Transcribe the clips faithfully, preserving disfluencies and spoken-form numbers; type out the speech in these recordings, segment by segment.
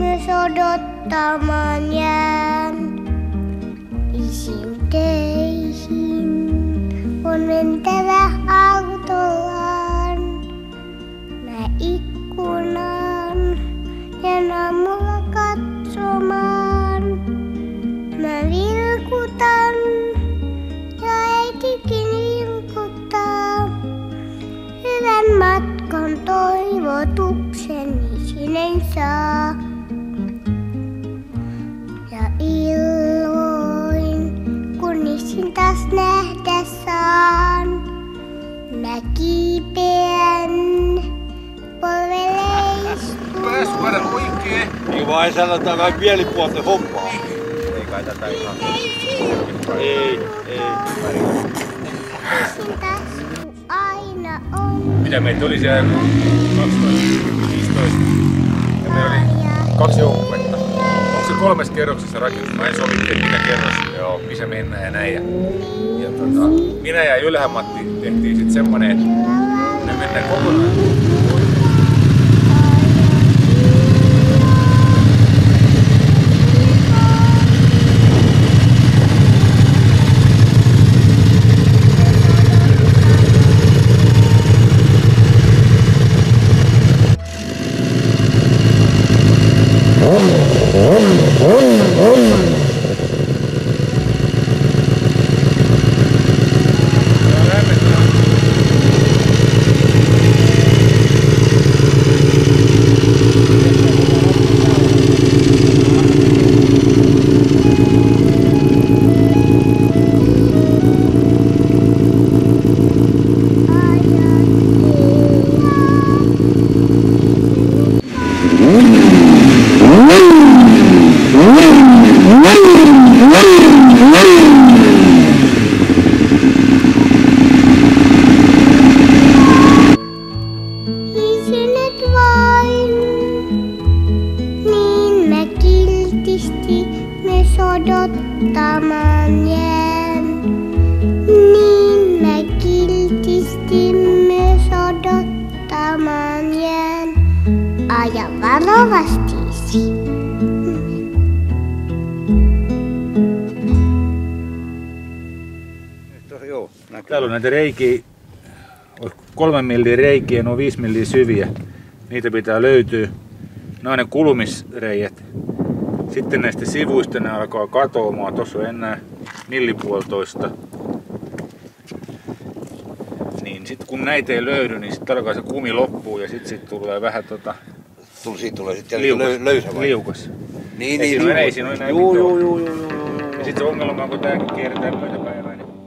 myös odottamaan jään. Isin töihin on mentävä autollaan. Mä ikkunaan jään aamulla katsomaan. Mä vilkutan ja äitikin vilkuttaa. Hyvän matkan toivotukseni sinne saa. Ja illoin, kun isin taas nähdä saan, mä kiipeän polvelle istumaan. Pääs käydä oikein. Niin vain sanotaan vähän mielipuolta hommaa. Ei kai tätä ihan. Ei, ei. Isin taas kun aina on. Mitä meitä oli siellä kaksitoista viisitoista? Ja meillä oli kaksi joukkuetta. Onko se kolmessa kerroksessa rakennus? Mä en sovitti, että mikä kerros, joo, missä mennään ja näin. Ja, ja tota, minä ja Ylhä-Matti tehtiin sit semmonen, että me mennään kokonaan. Odottamaan jään, niin mä kiltisti myös odottamaan jään. Aja varovasti. Täällä on näitä reikiä, kolme milliä reikiä, nuo viisi milliä syviä. Niitä pitää löytyä. Ne on ne kulumisreijät. Sitten näistä sivuista ne alkaa katoamaan. Tuossa on enää millipuolitoista. Niin sit kun näitä ei löydy, niin sitten alkaa se kumi loppuu ja sitten sit tulee vähän tota... Siitä tulee sitten liukas, löysä vai? liukas. Niin, ei niin, siinä niin. ei siinä ole enää Juu, pitoa. juu, juu, juu, juu, juu. Ja sitten se ongelma on, kun tääkin kierretään myötäpäivään. Niin...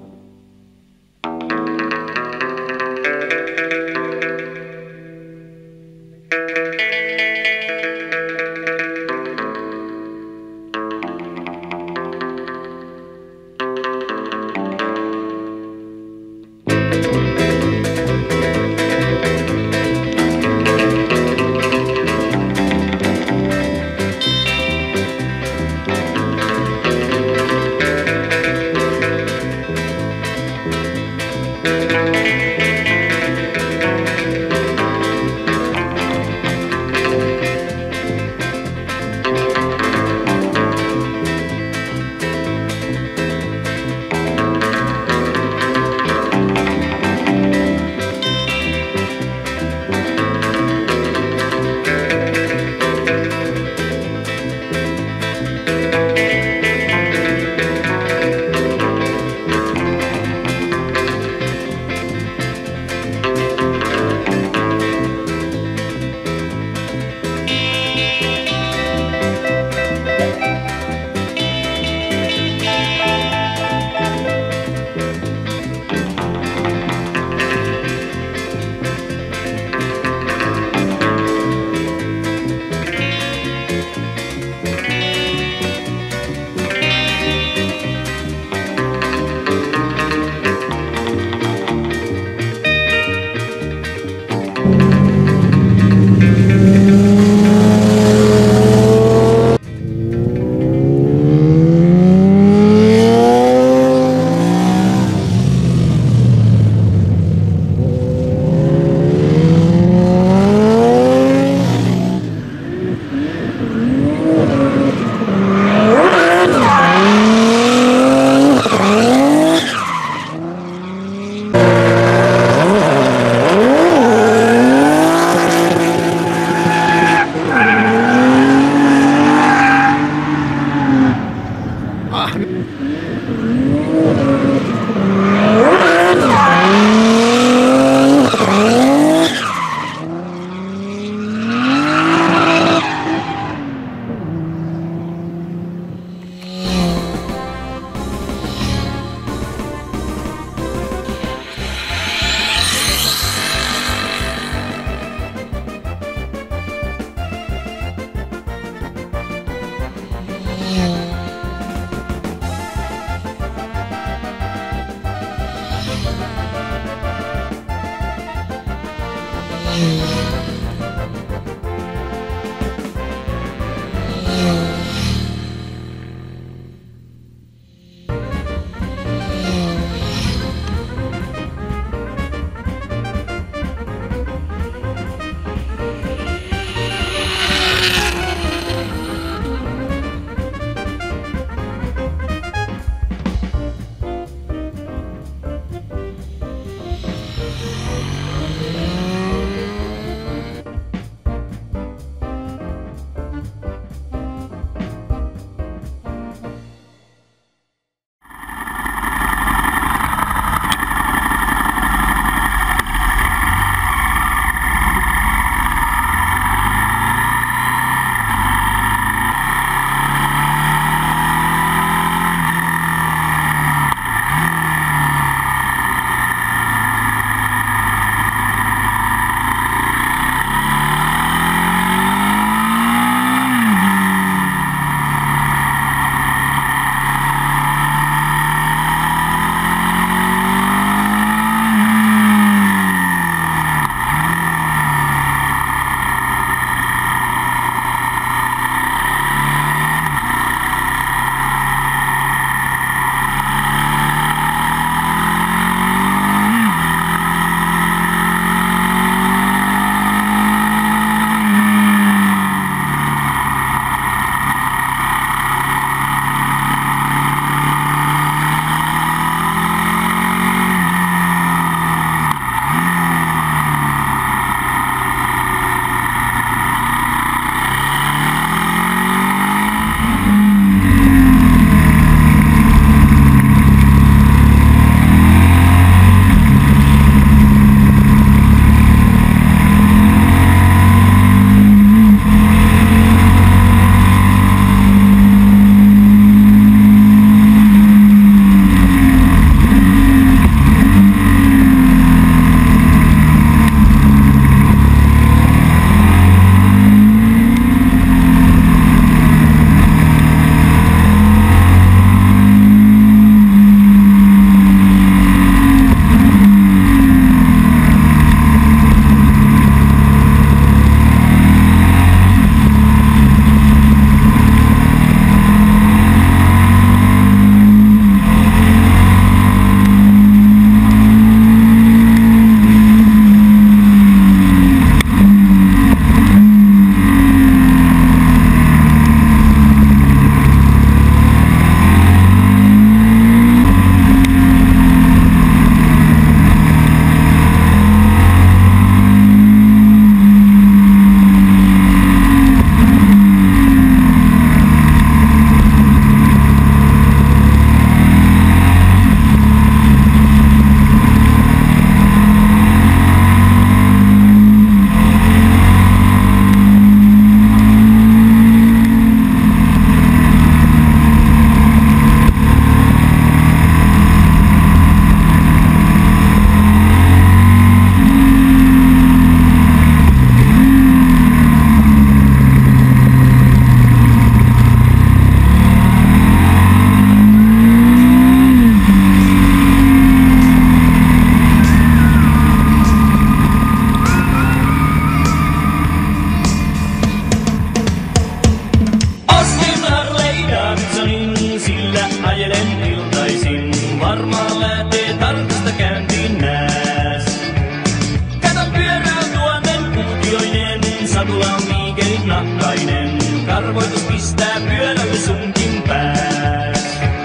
nahkainen. Karvoitus pistää pyörälle sunkin pääs.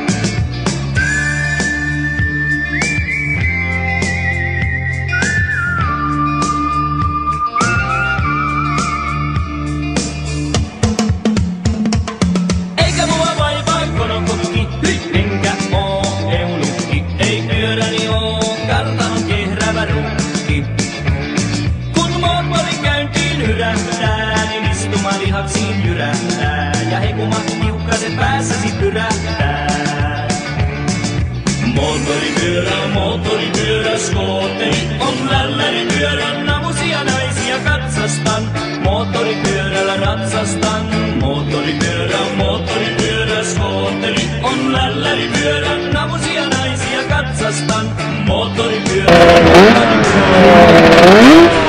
Eikä mua vaivaa konokokki, enkä oo eulukki. Ei pyöräni oo kartanon kehrävä rukki. Kun moottori käyntiin hyrähtää, niin istumalihaksiin jyrähtää. Ja hekumat tiukkaset päässäsi pyrähtää. Moottoripyörä, moottoripyörä, skootteri on lälläripyörän. Namusia naisia katsastan, moottoripyörällä ratsastan. Moottoripyörä, moottoripyörä, Thank you.